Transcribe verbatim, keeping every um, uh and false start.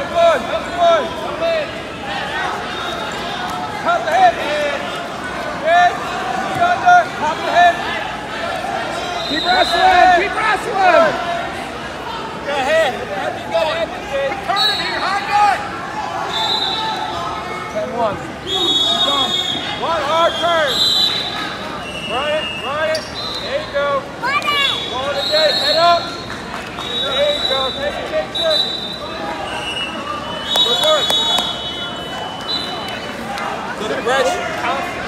Keep wrestling! Keep wrestling! Go ahead. Turn here, high guard. ten one. Keep going. One hard turn. Run it, run it. There you go. Run it! Go on the gate, head up. There you go. Take a picture. Good work. Good aggression.